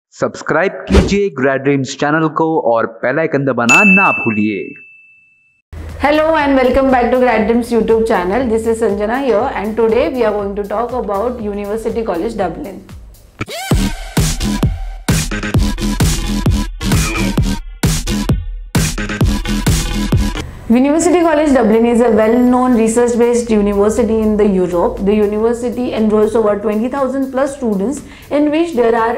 Subscribe कीजिए grade dreams channel को और बेल आइकन दबाना ना भूलिए। Hello and welcome back to Grad Dreams YouTube channel. This is Sanjana here and today we are going to talk about University College Dublin. University College Dublin is a well-known research-based university in the Europe. The university enrolls over 20,000 plus students, in which there are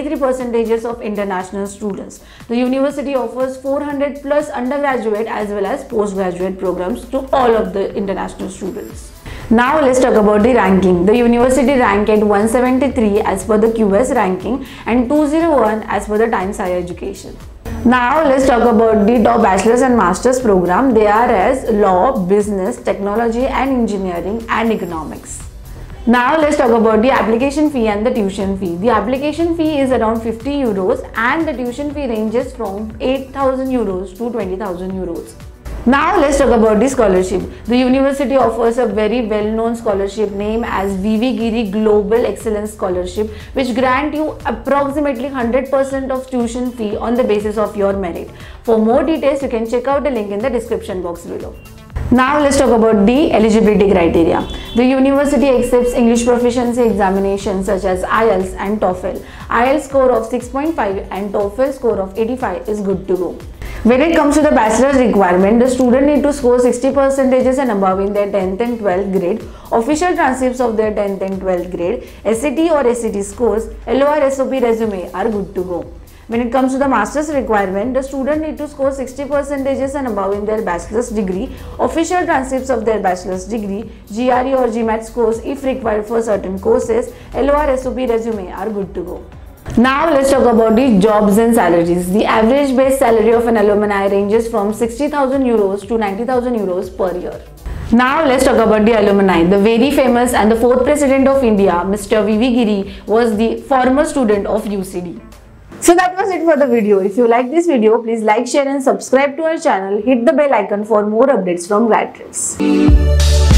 23% of international students. The university offers 400 plus undergraduate as well as postgraduate programs to all of the international students. Now let's talk about the ranking. The university ranked at 173 as per the QS ranking and 201 as per the Times Higher Education. Now let's talk about the top bachelor's and master's program. They are as law, business, technology and engineering and economics. Now let's talk about the application fee and the tuition fee. The application fee is around 50 euros and the tuition fee ranges from 8,000 euros to 20,000 euros. Now let's talk about the scholarship. The university offers a very well-known scholarship named as V.V. Giri Global Excellence Scholarship, which grant you approximately 100% of tuition fee on the basis of your merit. For more details, you can check out the link in the description box below. Now let's talk about the eligibility criteria. The university accepts English proficiency examinations such as IELTS and TOEFL. IELTS score of 6.5 and TOEFL score of 85 is good to go. When it comes to the bachelor's requirement, the student need to score 60% and above in their 10th and 12th grade, official transcripts of their 10th and 12th grade, SAT or SAT scores, LOR SOP resume are good to go. When it comes to the master's requirement, the student need to score 60% and above in their bachelor's degree, official transcripts of their bachelor's degree, GRE or GMAT scores if required for certain courses, LOR SOP resume are good to go. Now let's talk about the jobs and salaries. The average base salary of an alumni ranges from 60,000 euros to 90,000 euros per year. Now let's talk about the alumni. The very famous and the 4th President of India, Mr. V.V. Giri, was the former student of UCD. So that was it for the video. If you like this video, please like, share and subscribe to our channel. Hit the bell icon for more updates from Grad Dreams.